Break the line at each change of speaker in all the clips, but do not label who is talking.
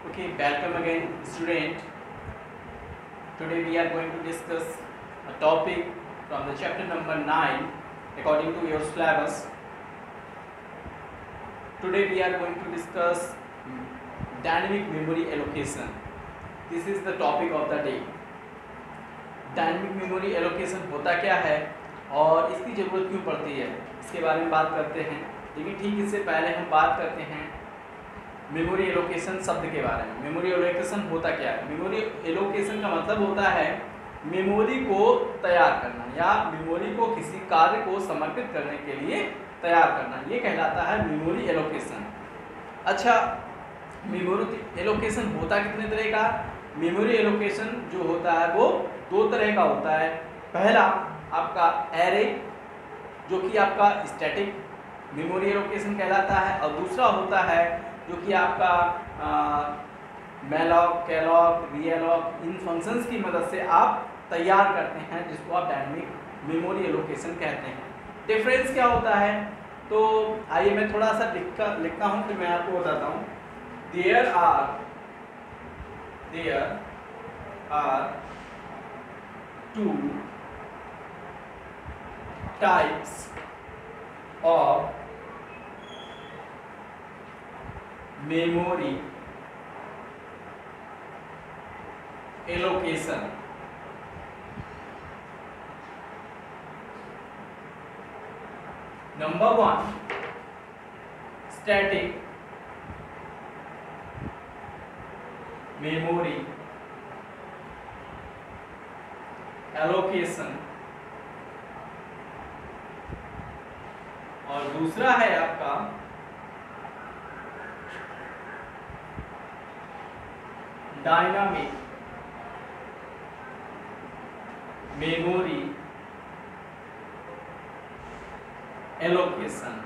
Okay, welcome again, student. Today we are going to discuss a topic from the chapter number 9 according to your syllabus. Today we are going to discuss dynamic memory allocation. This is the topic of the day. Dynamic memory allocation होता क्या है और इसकी ज़रूरत क्यों पड़ती है, इसके बारे में बात करते हैं। लेकिन ठीक इससे पहले हम बात करते हैं मेमोरी एलोकेशन शब्द के बारे में। मेमोरी एलोकेशन होता क्या है? मेमोरी एलोकेशन का मतलब होता है मेमोरी को तैयार करना या मेमोरी को किसी कार्य को समर्पित करने के लिए तैयार करना, ये कहलाता है मेमोरी एलोकेशन। अच्छा, मेमोरी एलोकेशन होता कितने तरह का? मेमोरी एलोकेशन जो होता है वो दो तरह का होता है। पहला आपका एरे, जो कि आपका स्टैटिक मेमोरी एलोकेशन कहलाता है, और दूसरा होता है जो कि आपका मैलॉक, कैलॉक, रीएलॉक, इन फंक्शंस की मदद से आप तैयार करते हैं, जिसको आप डायनेमिक मेमोरी एलोकेशन कहते हैं। डिफरेंस क्या होता है? तो आइए मैं थोड़ा सा लिखता हूँ, फिर मैं आपको बताता हूँ। There are two types of memory allocation. Number 1, static memory allocation, और दूसरा है आपका डायनामिक मेमोरी एलोकेशन।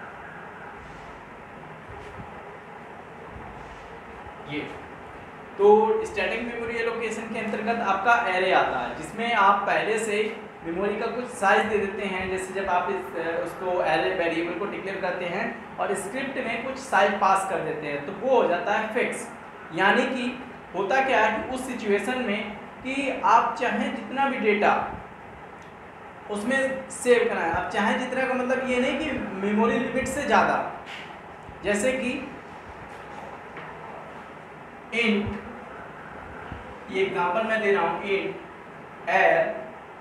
ये तो स्टैटिक मेमोरी एलोकेशन के अंतर्गत आपका एरे आता है, जिसमें आप पहले से मेमोरी का कुछ साइज दे देते हैं। जैसे जब आप उसको एरे वेरिएबल को डिक्लेयर करते हैं और स्क्रिप्ट में कुछ साइज पास कर देते हैं, तो वो हो जाता है फिक्स। यानी कि होता क्या है कि उस सिचुएशन में कि आप चाहें जितना भी डेटा उसमें सेव कराएं, आप चाहें जितना का मतलब ये नहीं कि मेमोरी लिमिट से ज़्यादा। जैसे कि इंट, ये एग्जांपल मैं दे रहा हूँ, इंट एयर,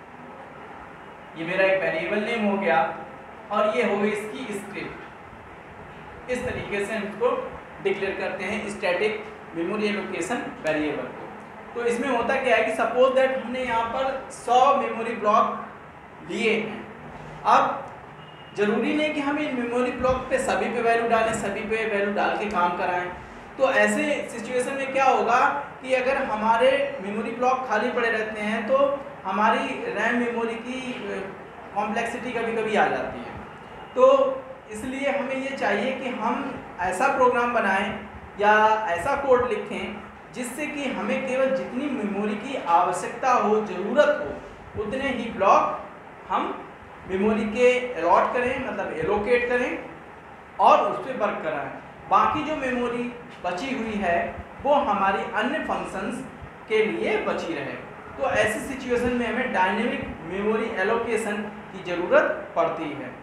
ये मेरा एक वेरिएबल नेम हो गया और ये हो गई इसकी स्क्रिप्ट। इस तरीके से हम इसको डिक्लेयर करते हैं स्टैटिक मेमोरी एलोकेशन वेरिएबल को। तो इसमें होता क्या है कि सपोज दैट हमने यहाँ पर 100 मेमोरी ब्लॉक लिए हैं। अब जरूरी नहीं कि हम इन मेमोरी ब्लॉक पे सभी पे वैल्यू डालें, सभी पे वैल्यू डाल के काम कराएं। तो ऐसे सिचुएशन में क्या होगा कि अगर हमारे मेमोरी ब्लॉक खाली पड़े रहते हैं तो हमारी रैम मेमोरी की कॉम्प्लेक्सिटी कभी कभी आ जाती है। तो इसलिए हमें ये चाहिए कि हम ऐसा प्रोग्राम बनाएं या ऐसा कोड लिखें जिससे कि हमें केवल जितनी मेमोरी की आवश्यकता हो, ज़रूरत हो, उतने ही ब्लॉक हम मेमोरी के अलॉट करें, मतलब एलोकेट करें और उस पर वर्क कराएं। बाकी जो मेमोरी बची हुई है वो हमारी अन्य फंक्शंस के लिए बची रहे। तो ऐसी सिचुएशन में हमें डायनेमिक मेमोरी एलोकेशन की ज़रूरत पड़ती है।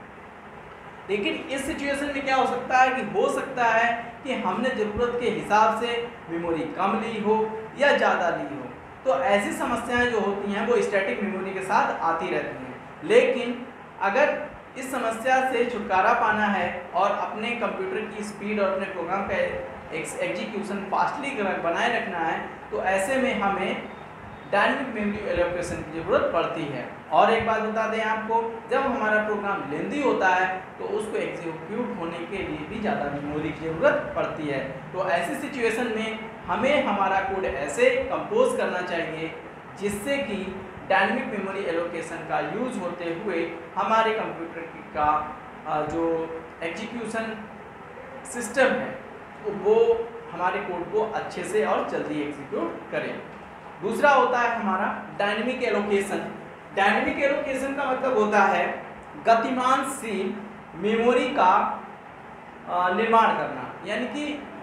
लेकिन इस सिचुएशन में क्या हो सकता है कि हो सकता है कि हमने ज़रूरत के हिसाब से मेमोरी कम ली हो या ज़्यादा ली हो। तो ऐसी समस्याएं जो होती हैं वो स्टैटिक मेमोरी के साथ आती रहती हैं। लेकिन अगर इस समस्या से छुटकारा पाना है और अपने कंप्यूटर की स्पीड और अपने प्रोग्राम का एग्जीक्यूशन फास्टली बनाए रखना है, तो ऐसे में हमें डायनेमिक मेमोरी एलोकेशन की ज़रूरत पड़ती है। और एक बात बता दें आपको, जब हमारा प्रोग्राम लेंदी होता है तो उसको एग्जीक्यूट होने के लिए भी ज़्यादा मेमोरी की ज़रूरत पड़ती है। तो ऐसी सिचुएशन में हमें हमारा कोड ऐसे कंपोज करना चाहिए जिससे कि डायनेमिक मेमोरी एलोकेशन का यूज़ होते हुए हमारे कंप्यूटर का जो एग्जीक्यूशन सिस्टम है वो हमारे कोड को अच्छे से और जल्दी एग्जीक्यूट करे। दूसरा होता है हमारा डायनेमिक एलोकेशन। डायनेमिक एलोकेशन का मतलब होता है गतिमानशील मेमोरी का निर्माण करना। यानी कि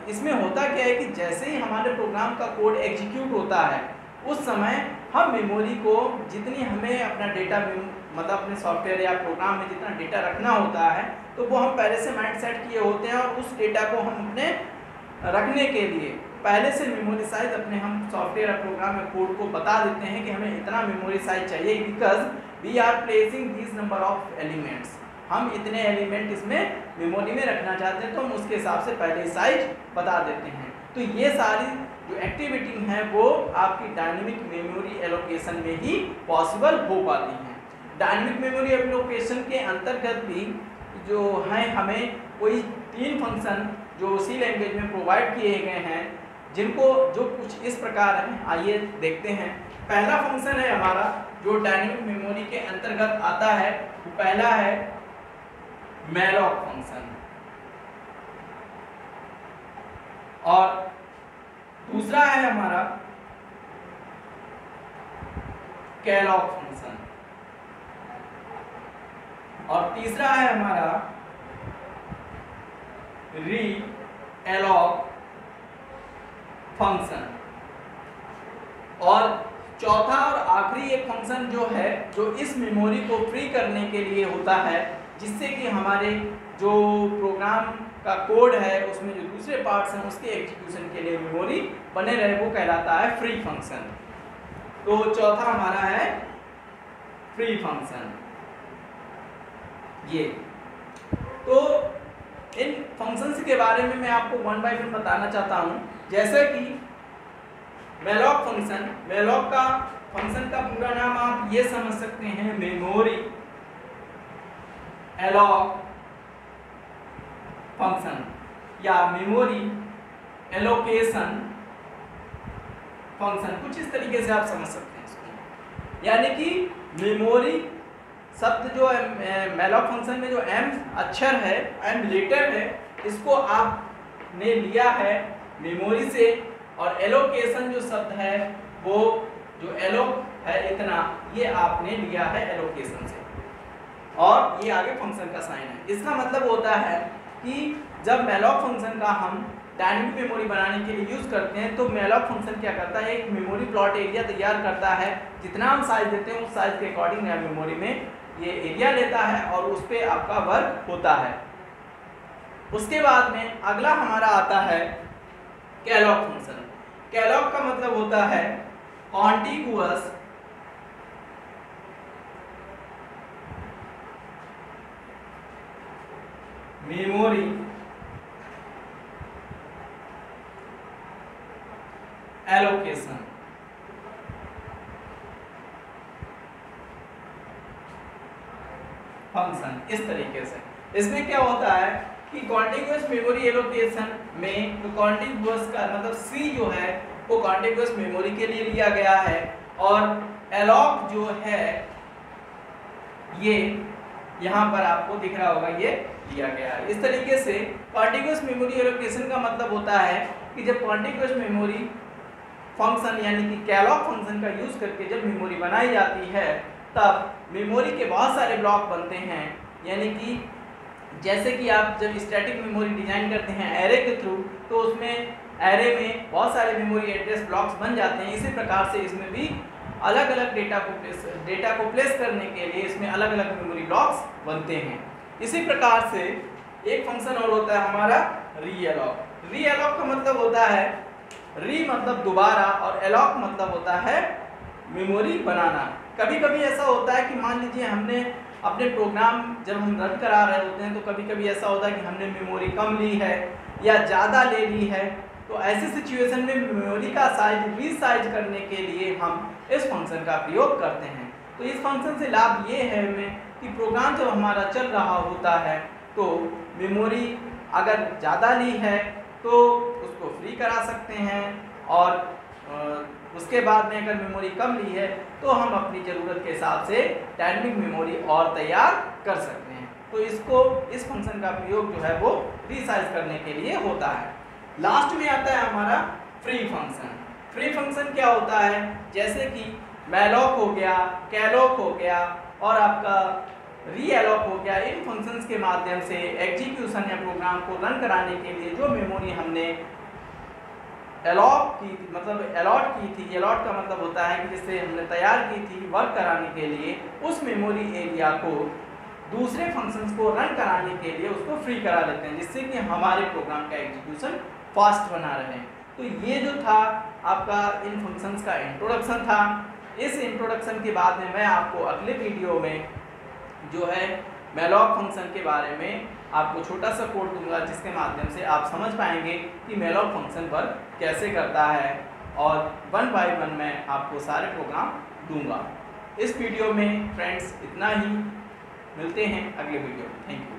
इसमें होता क्या है कि जैसे ही हमारे प्रोग्राम का कोड एग्जीक्यूट होता है उस समय हम मेमोरी को जितनी हमें अपना डेटा मतलब अपने सॉफ्टवेयर या प्रोग्राम में जितना डेटा रखना होता है तो वो हम पहले से माइंड सेट किए होते हैं और उस डेटा को हम अपने रखने के लिए पहले से मेमोरी साइज अपने हम सॉफ्टवेयर या प्रोग्राम में कोड को बता देते हैं कि हमें इतना मेमोरी साइज चाहिए, because we are placing this number of elements, हम इतने एलिमेंट इसमें मेमोरी में रखना चाहते हैं तो हम उसके हिसाब से पहले साइज बता देते हैं। तो ये सारी जो एक्टिविटी है वो आपकी डायनेमिक मेमोरी एलोकेशन में ही पॉसिबल हो पाती हैं। डायनेमिक मेमोरी एलोकेशन के अंतर्गत भी जो है हमें कोई 3 फंक्शन जो सी लैंग्वेज में प्रोवाइड किए गए हैं जिनको जो कुछ इस प्रकार हैं, आइए देखते हैं। पहला फंक्शन है हमारा जो डायनेमिक मेमोरी के अंतर्गत आता है, वो पहला है मैलॉक फंक्शन और दूसरा है हमारा कैलॉक फंक्शन और तीसरा है हमारा री-एलॉक फंक्शन और चौथा और आखिरी एक फंक्शन जो है जो इस मेमोरी को फ्री करने के लिए होता है, जिससे कि हमारे जो प्रोग्राम का कोड है उसमें जो दूसरे पार्ट्स हैं उसके एग्जीक्यूशन के लिए मेमोरी बने रहे, वो कहलाता है फ्री फंक्शन। तो चौथा हमारा है फ्री फंक्शन। ये तो इन फंक्शंस के बारे में मैं आपको वन बाय वन बताना चाहता हूं। जैसे कि मैलॉक फंक्शन, मैलॉक का फंक्शन का पूरा नाम आप ये समझ सकते हैं, मेमोरी एलॉक फंक्शन या मेमोरी एलोकेशन फंक्शन, कुछ इस तरीके से आप समझ सकते हैं इसको। यानी कि मेमोरी शब्द जो है मैलॉक फंक्शन में जो एम अक्षर है, एम लेटर है, इसको आपने लिया है मेमोरी से और एलोकेशन जो शब्द है वो जो एलोक है इतना, ये आपने लिया है एलोकेशन से और ये आगे फंक्शन का साइन है। इसका मतलब होता है कि जब मैलॉक फंक्शन का हम डायनेमिक मेमोरी बनाने के लिए यूज करते हैं तो मैलॉक फंक्शन क्या करता है, एक मेमोरी प्लॉट एरिया तैयार करता है, जितना हम साइज देते हैं उस साइज के अकॉर्डिंग नया मेमोरी में ये एरिया लेता है और उस पर आपका वर्क होता है। उसके बाद में अगला हमारा आता है कैलॉक फंक्शन। कैलॉक का मतलब होता है कॉन्टिगुअस मेमोरी एलोकेशन। फंक्शन इस तरीके से, इसमें क्या होता है कि कॉन्टिगुअस मेमोरी एलोकेशन में तो कॉन्टिगुअस का मतलब सी जो है वो कॉन्टिगुअस मेमोरी के लिए लिया गया है और एलॉक जो है ये यहाँ पर आपको दिख रहा होगा, ये लिया गया है। इस तरीके से कॉन्टिगुअस मेमोरी एलोकेशन का मतलब होता है कि जब कॉन्टिगुअस मेमोरी फंक्शन यानी कि कैलॉक फंक्शन का यूज करके जब मेमोरी बनाई जाती है तब मेमोरी के बहुत सारे ब्लॉक बनते हैं। यानी कि जैसे कि आप जब स्टैटिक मेमोरी डिजाइन करते हैं एरे के थ्रू तो उसमें एरे में बहुत सारे मेमोरी एड्रेस ब्लॉक्स बन जाते हैं। इसी प्रकार से इसमें भी अलग अलग डेटा को प्लेस करने के लिए इसमें अलग अलग मेमोरी ब्लॉक्स बनते हैं। इसी प्रकार से एक फंक्शन और होता है हमारा री-एलॉक। री-एलॉक का मतलब होता है, री मतलब दोबारा और एलॉक मतलब होता है मेमोरी बनाना। कभी कभी ऐसा होता है कि मान लीजिए हमने अपने प्रोग्राम जब हम रन करा रहे होते हैं तो कभी कभी ऐसा होता है कि हमने मेमोरी कम ली है या ज़्यादा ले ली है, तो ऐसी सिचुएशन में मेमोरी का साइज रीसाइज करने के लिए हम इस फंक्शन का प्रयोग करते हैं। तो इस फंक्शन से लाभ ये है हमें कि प्रोग्राम जब हमारा चल रहा होता है तो मेमोरी अगर ज़्यादा ली है तो उसको फ्री करा सकते हैं और उसके बाद में अगर मेमोरी कम ली है तो हम अपनी ज़रूरत के हिसाब से डायनेमिक मेमोरी और तैयार कर सकते हैं। तो इस फंक्शन का प्रयोग जो है वो रीसाइज करने के लिए होता है। लास्ट में आता है हमारा फ्री फंक्शन। फ्री फंक्शन क्या होता है, जैसे कि मैलॉक हो गया, कैलॉक हो गया और आपका रीअलोक हो गया। इन फंक्शंस के माध्यम से एग्जीक्यूशन या प्रोग्राम को रन कराने के लिए जो मेमोरी हमने अलॉट की थी, अलॉट का मतलब होता है कि जिससे हमने तैयार की थी वर्क कराने के लिए, उस मेमोरी एरिया को दूसरे फंक्शंस को रन कराने के लिए उसको फ्री करा लेते हैं, जिससे कि हमारे प्रोग्राम का एग्जीक्यूशन फास्ट बना रहे। तो ये जो था आपका इन फंक्शंस का इंट्रोडक्शन था। इस इंट्रोडक्शन के बाद में मैं आपको अगले वीडियो में जो है मैलॉक फंक्शन के बारे में आपको छोटा सा कोड दूंगा, जिसके माध्यम से आप समझ पाएंगे कि मैलॉक फंक्शन वर्क कैसे करता है, और 1 बाय 1 मैं आपको सारे प्रोग्राम दूंगा। इस वीडियो में फ्रेंड्स इतना ही, मिलते हैं अगले वीडियो में। Thank you.